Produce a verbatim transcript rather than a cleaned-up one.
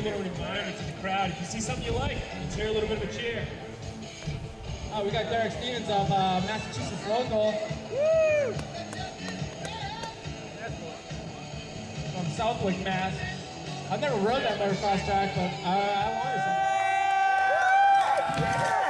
a little reminder to the crowd. If you see something you like, let's hear a little bit of a cheer. Oh, we got Derek Stevens of uh, Massachusetts local. Woo! From Southwick, Mass. I've never rode that motocross track, but uh, I wanted some.